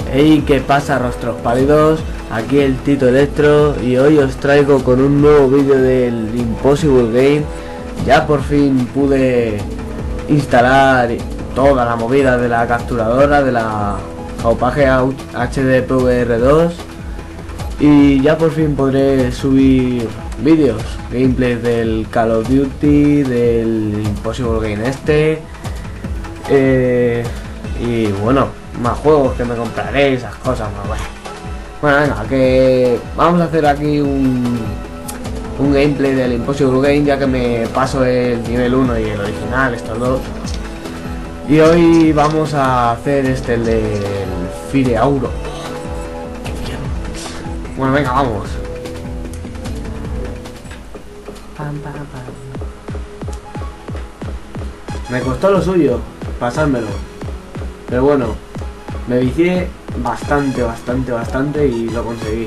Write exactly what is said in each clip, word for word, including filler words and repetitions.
Hey, ¿qué pasa, rostros pálidos? Aquí el Tito Electro y hoy os traigo con un nuevo vídeo del Impossible Game. Ya por fin pude instalar toda la movida de la capturadora de la Aupage H D P V R dos y ya por fin podré subir vídeos, gameplays del Call of Duty, del Impossible Game este eh, y bueno, más juegos que me compraré, esas cosas más bueno. Bueno, venga, que vamos a hacer aquí un, un gameplay del Impossible Game, ya que me paso el nivel uno y el original, estos dos. Y hoy vamos a hacer este, el del Fireauro. Bueno, venga, vamos. Pam, pam, pam. Me costó lo suyo pasármelo, pero bueno, me vicié bastante, bastante, bastante y lo conseguí.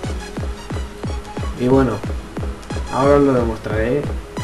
Y bueno, ahora os lo demostraré.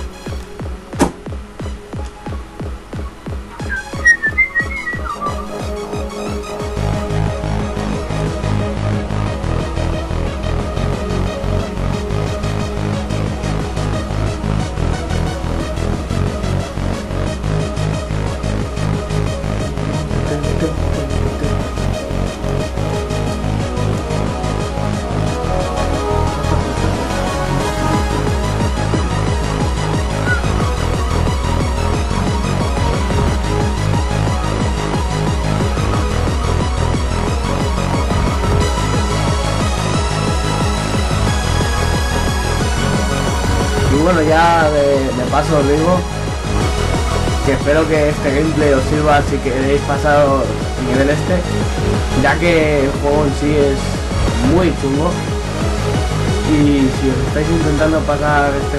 Y bueno, ya de, de paso os digo que espero que este gameplay os sirva si queréis pasar el nivel este, ya que el juego en sí es muy chungo y si os estáis intentando pasar este,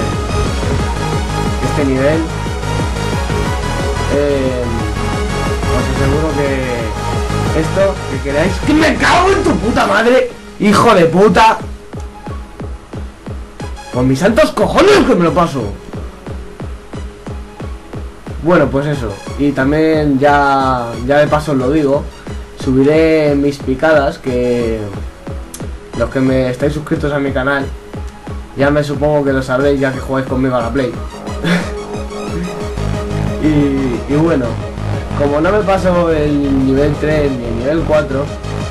este nivel eh, os aseguro que esto que queráis... ¡Que me cago en tu puta madre! ¡Hijo de puta! Con mis santos cojones que me lo paso. Bueno, pues eso. Y también ya, ya de paso os lo digo, subiré mis picadas, que los que me estáis suscritos a mi canal ya me supongo que lo sabréis, ya que jugáis conmigo a la Play. y, y bueno, como no me paso el nivel tres ni el nivel cuatro,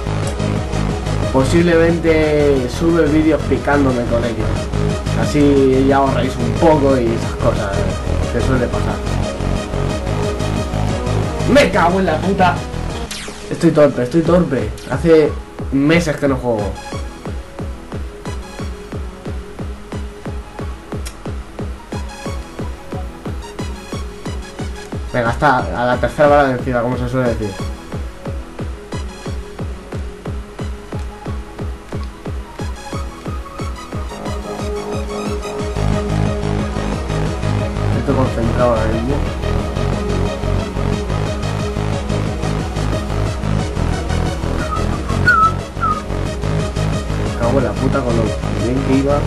posiblemente sube vídeos picándome con ellos. Así ya os reís un poco y esas cosas que suele pasar. ¡Me cago en la puta! Estoy torpe, estoy torpe. Hace meses que no juego. Venga, está a la tercera bala vencida, como se suele decir. Estoy concentrado ahora mismo. Me cago en la puta con lo bien que iba.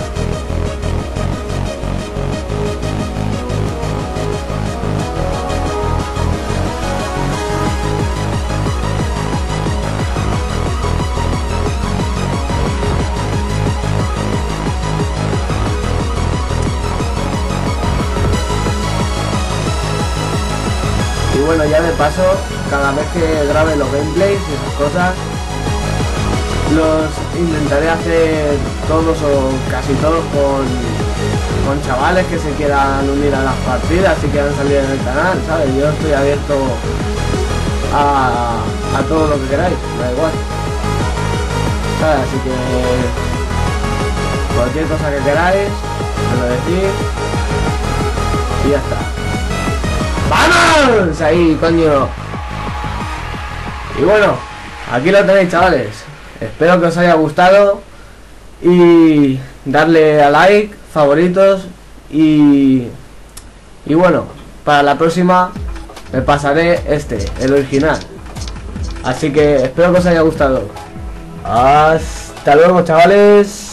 Y bueno, ya de paso, cada vez que grabe los gameplays y esas cosas, los intentaré hacer todos o casi todos con, con chavales que se quieran unir a las partidas, si quieran salir en el canal, ¿sabes? Yo estoy abierto a, a todo lo que queráis, me da igual, ¿sabes? Así que cualquier cosa que queráis, me lo decís y ya está. ¡Vamos! Ahí, coño. Y bueno, aquí lo tenéis, chavales. Espero que os haya gustado y darle a like, favoritos y... Y bueno, para la próxima me pasaré este, el original. Así que espero que os haya gustado. Hasta luego, chavales.